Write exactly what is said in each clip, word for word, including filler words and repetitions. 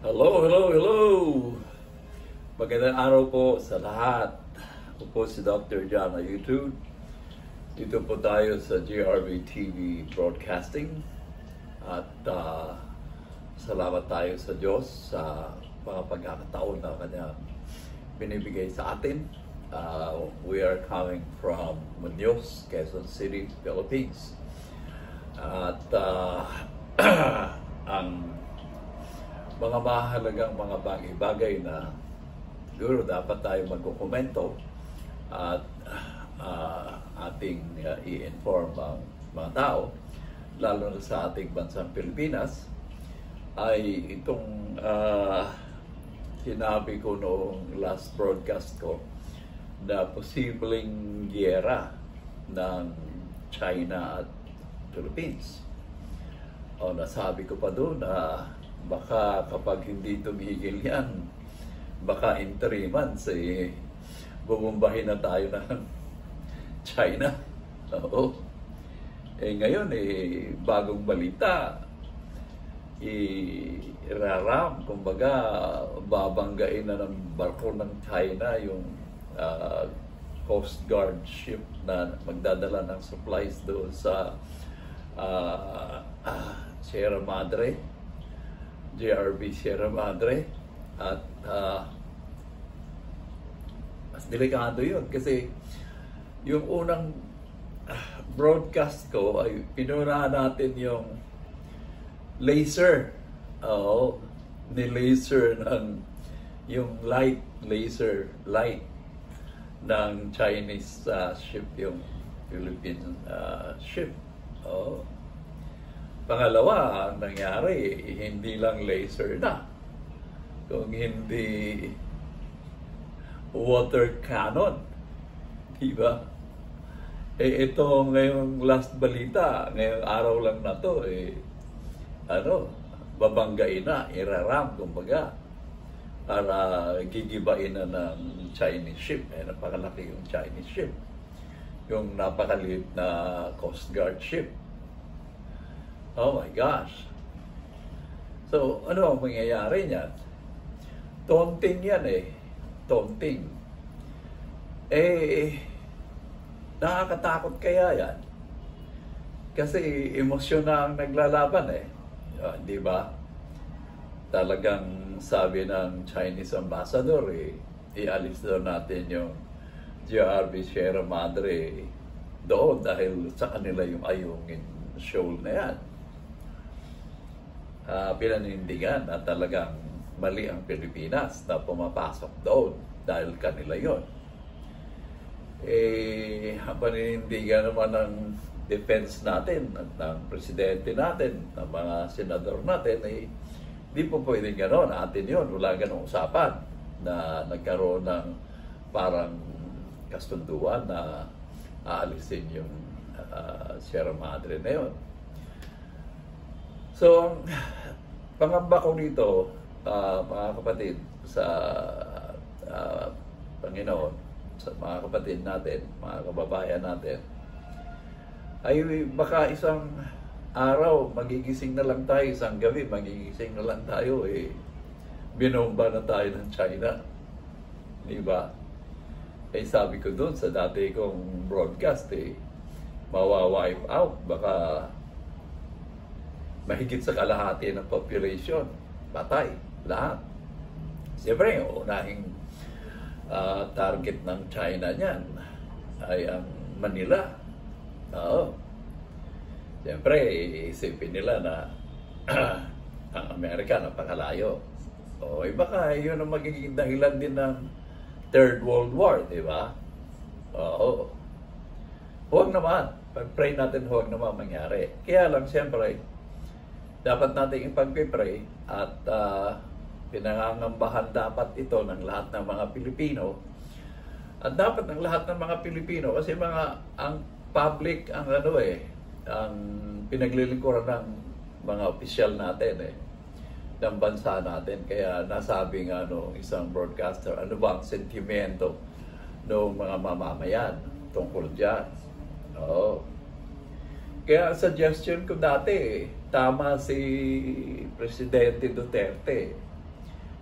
Hello, hello, hello! Magandang araw po sa lahat. Ako po si Doctor John na YouTube. Dito po tayo sa G R B T V Broadcasting. At uh, salamat tayo sa Diyos sa mga pagkakataon na Kanya binibigay sa atin. Uh, we are coming from Muñoz, Quezon City, Philippines. At uh, ang mga mahalagang mga bagay-bagay na siguro dapat tayo magkukomento at uh, ating uh, i-inform ang mga tao, lalo na sa ating bansang Pilipinas, ay itong uh, sinabi ko noong last broadcast ko na posibleng giyera ng China at Philippines. O nasabi ko pa doon na baka kapag hindi tumigil yan, baka in three months, eh, bubumbahin na tayo ng China. Oo. Eh ngayon, eh, bagong balita, i-raram, kumbaga, babanggain na ng barko ng China yung uh, Coast Guard ship na magdadala ng supplies doon sa uh, uh, Sierra Madre, G R B Sierra Madre, at uh, mas delikado yun kasi yung unang uh, broadcast ko ay pinunahan natin yung laser, oh, ni-laser ng yung light, laser light ng Chinese uh, ship, yung Philippine uh, ship. Oh. Pangalawa, ang nangyari, hindi lang laser na, kung hindi water cannon. Diba? Eh, ito ngayong last balita, ngayong araw lang na to, eh, ano, babanggain na, iraram, kumbaga, para gigibain na ng Chinese ship. Eh, napakalaki yung Chinese ship. Yung napakaliit na Coast Guard ship. Oh my gosh. So, ano ang mangyayari niyan? Taunting yan eh. Taunting. Eh, nakakatakot kaya yan? Kasi emosyon na ang naglalaban eh. Uh, di ba? Talagang sabi ng Chinese ambassador eh, ialis daw natin yung G R B Sierra Madre doon dahil sa kanila yung Ayungin shoal na yan. Uh, pinanindigan na talagang mali ang Pilipinas na pumapasok doon dahil kanila yon. Eh, ang paninindigan naman ng defense natin, ng presidente natin, ng mga senador natin, eh, di po pwedeng gano'n. Atin yun, wala ganong usapan na nagkaroon ng parang kasunduan na aalisin yung uh, Sierra Madre na yun. So, ang pangamba ko dito, uh, mga kapatid, sa uh, Panginoon, sa mga kapatid natin, mga kababayan natin, ay baka isang araw, magigising na lang tayo, isang gabi, magigising na lang tayo, eh, binomba na tayo ng China. Diba? Eh, sabi ko doon sa dati kong broadcast, eh, mawa-wipe out, baka mahigit sa kalahati ng population, patay, lahat. Siyempre, yung unahing uh, target ng China niyan ay ang Manila. Oo. Siyempre, isipin nila na ang Amerika napakalayo. O, eh, baka yun ang magiging dahilan din ng Third World War, di ba? Oo. Huwag naman. Pag-pray natin, huwag naman mangyari. Kaya lang, siyempre, dapat natin ipag-pray at uh, pinangangambahan dapat ito ng lahat ng mga Pilipino. At dapat ng lahat ng mga Pilipino, kasi mga ang public, ang ano eh, ang pinaglilingkuran ng mga opisyal natin eh, ng bansa natin. Kaya nasabi nga nung isang broadcaster, ano ba ang sentimento ng mga mamamayan tungkol dyan? Oo. Kaya suggestion ko dati, tama si Presidente Duterte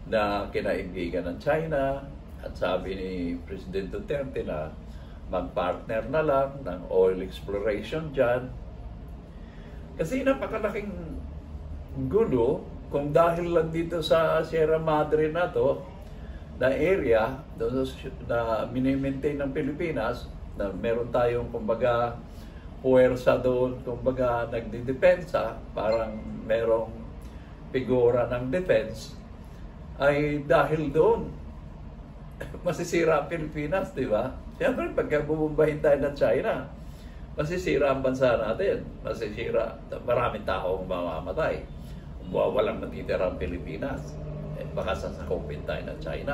na kinaibigan ng China, at sabi ni President Duterte na mag-partner na lang ng oil exploration dyan. Kasi napakalaking gulo kung dahil lang dito sa Sierra Madre na to, na area doon na minimaintain ng Pilipinas, na meron tayong kumbaga puwersa doon, kumbaga nagdidepensa, parang merong figura ng defense, ay dahil doon masisira ang Pilipinas, di ba? Siyempre, pagka bubumbahin tayo ng China, masisira ang bansa natin, masisira, maraming taong mamamatay, walang matitira ang Pilipinas, eh, baka sasakupin tayo ng China.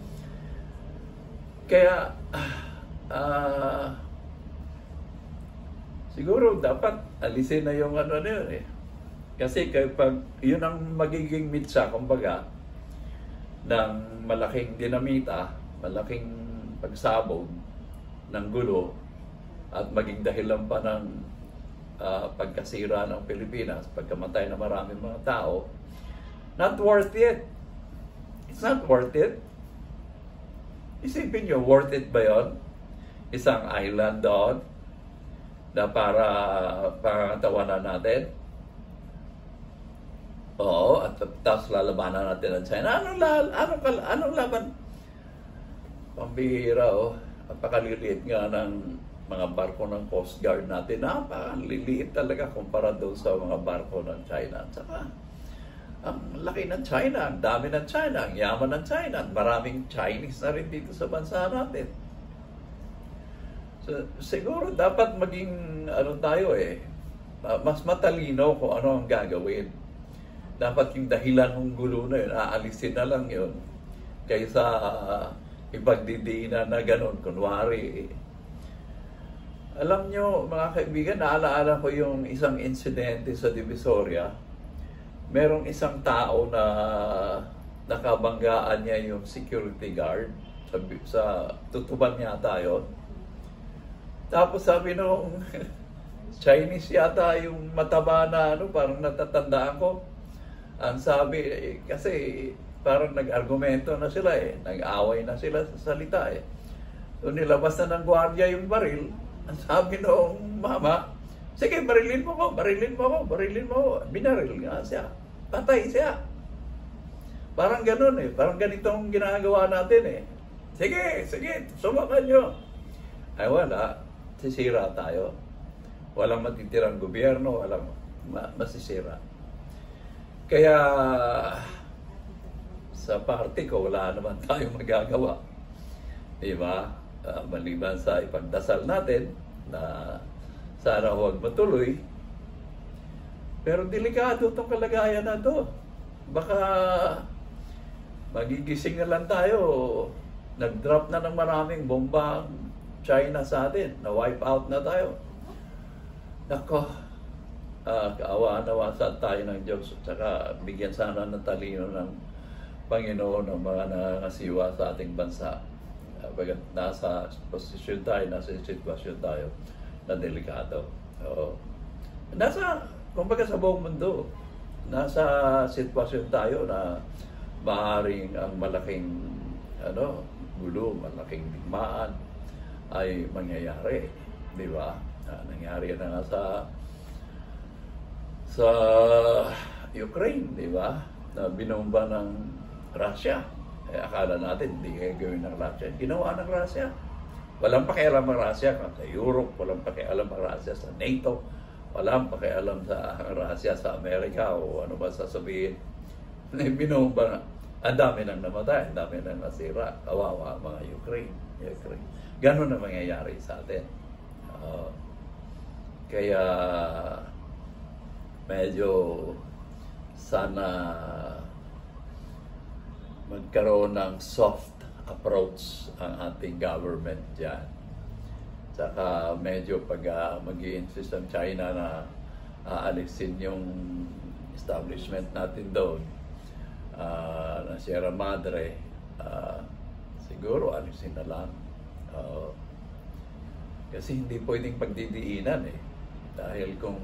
Kaya, ah, uh, siguro dapat alisin na yung ano na yun eh. Kasi kapag yun ang magiging mitsa, kumbaga, ng malaking dinamita, malaking pagsabog ng gulo, at maging dahilan pa ng uh, pagkasira ng Pilipinas, pagkamatay na maraming mga tao, not worth it. It's not worth it. Isipin nyo, worth it ba yun? Isang island doon na para pangatawanan natin? Oo, at tapos lalabanan natin ang China. Anong, anong, anong laban? Pambihira, oh. Napakaliliit nga ng mga barko ng Coast Guard natin. Napakaliliit talaga kumpara doon sa mga barko ng China. At saka, ang laki ng China, ang dami ng China, ang yaman ng China, maraming Chinese na rin dito sa bansa natin. So, siguro dapat maging, ano tayo eh, mas matalino kung ano ang gagawin. Dapat yung dahilan ng gulo na yun, aalisin na lang yun. Kaysa uh, ipagdidiinan na gano'n, kunwari. Alam nyo, mga kaibigan, naalaala ko yung isang insidente sa Divisoria. Merong isang tao na nakabanggaan niya yung security guard. Sa, sa tutuban yata yun. Tapos sabi nung Chinese yata yung mataba na ano, parang natatandaan ko. Ang sabi, eh, kasi parang nag-argumento na sila eh. Nag-away na sila sa salita eh. So nilabas na ng gwardiya yung baril. Ang sabi noong mama, sige, barilin mo ko, barilin mo ko, barilin mo ko. Binaril nga siya. Patay siya. Parang ganun eh. Parang ganitong ginagawa natin eh. Sige, sige, sumakan nyo. Ay wala. Sisira tayo. Walang matitirang gobyerno, walang ma- masisira. Kaya sa party ko, wala naman tayong magagawa. Diba? Uh, maliban sa ipagdasal natin na sana huwag matuloy. Pero delikado itong kalagayan na to. Baka magigising na lang tayo. Nag-drop na ng maraming bomba China sa atin. Na-wipe out na tayo. Nako, uh, kaawa-nawasan tayo ng Diyos. At saka bigyan sana ng talino ng Panginoon ng mga nangasiwa sa ating bansa. Bagat nasa posisyon tayo, nasa sitwasyon tayo na delikado. Oo. Nasa, kumbaga sa buong mundo, nasa sitwasyon tayo na maaaring ang malaking ano, gulo, malaking digmaan ay mangyayari. Di ba? Ah, nangyari na nga sa sa Ukraine, di ba? Na binomba ng Russia. Eh, akala natin hindi gagawin ng Russia. Ginawa ng Russia. Walang pakialam ang Russia sa Europe, walang pakialam ang Russia sa NATO, walang pakialam sa Russia sa Amerika o ano ba sasabihin. Binomba na. Ang dami nang namatay, ang dami nang nasira. Kawawa mga Ukraine. Ukraine. Ganon na mangyayari sa atin. Uh, kaya medyo sana magkaroon ng soft approach ang ating government dyan. Saka medyo pag uh, mag-i-insist ang China na aalisin yung establishment natin doon uh, na Sierra Madre, uh, siguro alisin na lang. Uh, kasi hindi pwedeng pagdidiinan eh. Dahil kung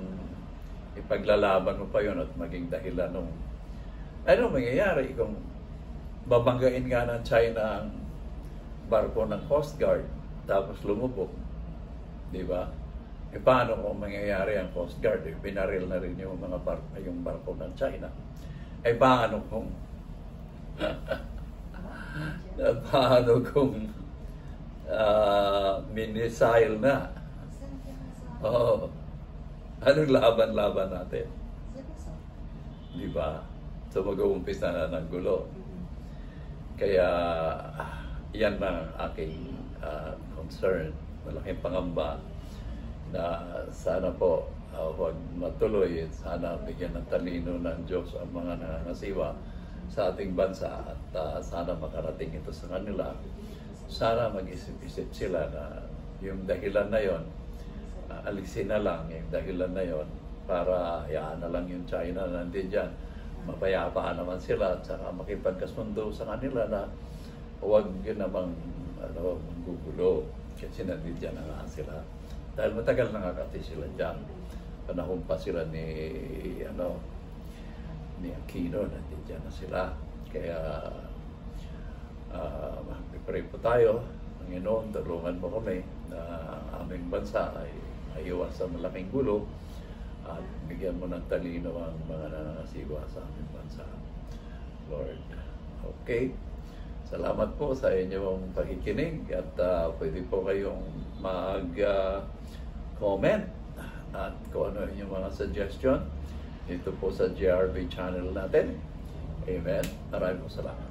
ipaglalaban mo pa yun at maging dahilan nung ano mangyayari kung babanggain nga ng China ang barko ng Coast Guard tapos lumubog. Di ba? E paano kung mangyayari ang Coast Guard? E, binaril na rin yung mga barko, yung barko ng China. E paano kung paano kung uh, minisile na? Oh, anong laban-laban natin? Di ba? So mag-uumpisa na ng gulo. Kaya yan ang aking uh, concern, malaking pangamba na sana po uh, huwag matuloy, sana bigyan ng talino ng Diyos ang mga nangangasiwa sa ating bansa at uh, sana makarating ito sa kanila. Sana mag-isip-isip sila na yung dahilan na yon, uh, alisin na lang yung dahilan na yon para hayaan na lang yung China na nandun dyan. Mapayapaan naman sila at saka makipagkasundo sa kanila na huwag yun namang ano, gugulo kasi nandun dyan na nga sila. Dahil matagal na nga kasi sila dyan. Panahon pa sila ni, ano, ni Aquino, nandun dyan na sila. Kaya, uh, pray po tayo, Panginoon, tulungan mo kami na aming bansa ay maiwas sa malaking gulo at bigyan mo ng talino ang mga nangangasiwa sa aming bansa. Lord, okay. Salamat po sa inyong pakikinig at uh, pwede po kayong mag-comment uh, at kung ano yung mga suggestion dito po sa G R B channel natin. Amen. Maraming salamat.